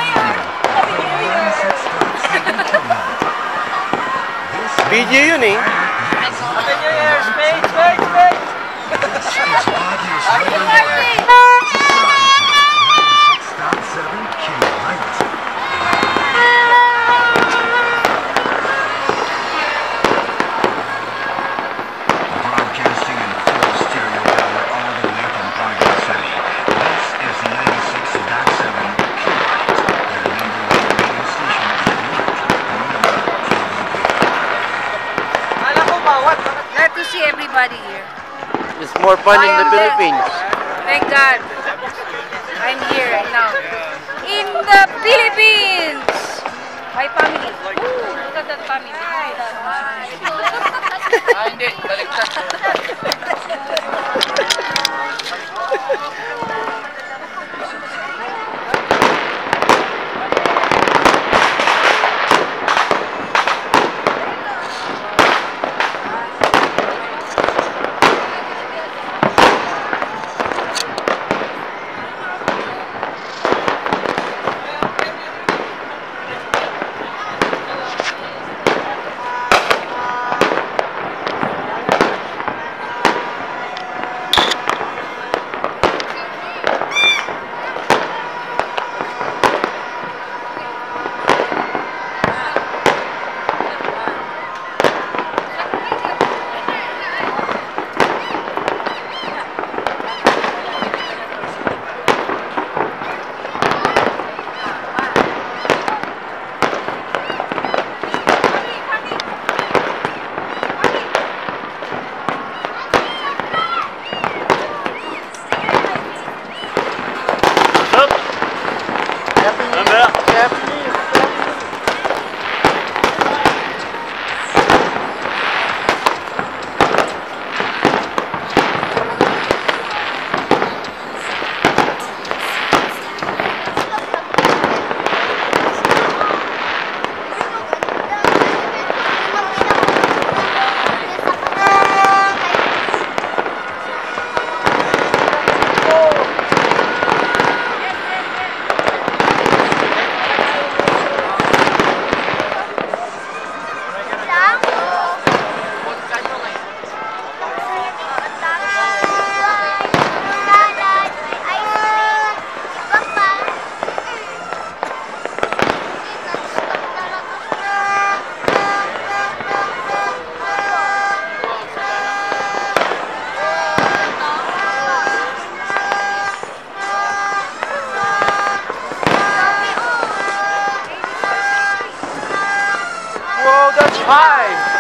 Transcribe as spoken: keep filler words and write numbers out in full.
Video yun eh. Happy New Year! Spade! Spade! Spade! Happy New Year! Broadcasting in full stereo power all the way from Baguio City. This is ninety-six point seven kilohertz, the number one radio station in Glad to see everybody here. It's more fun in the Philippines. Thank God. I'm here right now. In the Philippines! My family. Ooh, look at that family. Hi. Ah, hindi. Baliktad. Whoa, that's high!